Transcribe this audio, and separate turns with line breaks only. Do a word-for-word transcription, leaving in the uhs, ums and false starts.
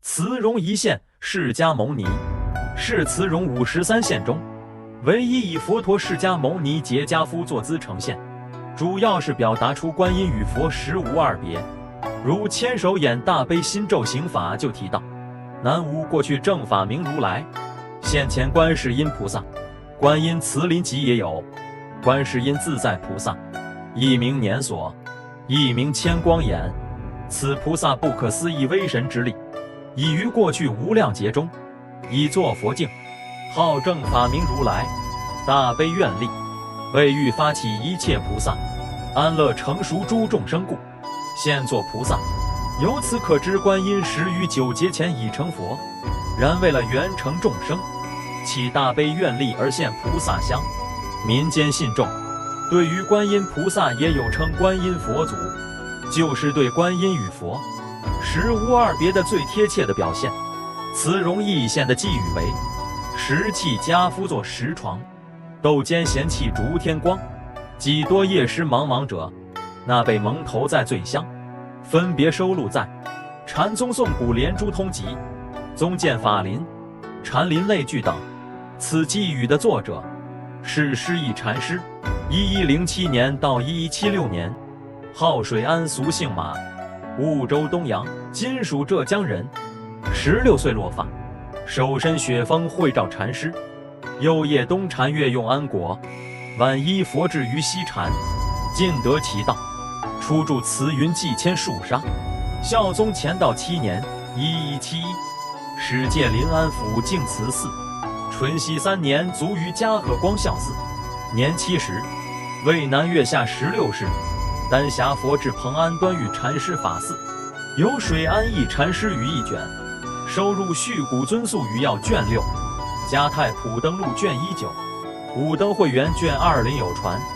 慈容一县释迦牟尼是慈容五十三县中唯一以佛陀释迦牟尼结跏趺坐姿呈现，主要是表达出观音与佛实无二别。如千手眼大悲心咒行法就提到，南无过去正法明如来，现前观世音菩萨。观音慈临集也有观世音自在菩萨，一名年所，一名千光眼。此菩萨不可思议威神之力，已于过去无量劫中，以作佛境，号正法明如来，大悲愿力，为欲发起一切菩萨，安乐成熟诸众生故，现作菩萨。由此可知，观音实于九劫前已成佛，然为了圆成众生，起大悲愿力而现菩萨相。民间信众对于观音菩萨也有称观音佛祖，就是对观音与佛实无二别的最贴切的表现。慈容一县的寄语为：石器跏趺坐石床，斗间闲气逐天光。几多夜师茫茫者，那被蒙头在最香，分别收录在《禅宗颂古莲珠通集》《宗鉴法林》《禅林类聚》等。此寄语的作者是师义禅师，一一零七年到一一七六年，号水安，俗姓马，婺州东阳（今属浙江）人。十六岁落发，手身雪峰慧照禅师，右腋东禅月用安国，晚依佛智于西禅，尽得其道。初著慈云记千数沙。孝宗乾道七年（一一七一），始建临安府净慈寺。淳熙三年卒于嘉禾光孝寺，年七十，为南岳下十六世，丹霞佛智蓬安端玉禅师法寺，由水安义禅师于一卷，收入续古尊宿语要卷六，嘉太普登录卷一九，武登会员卷二林有传。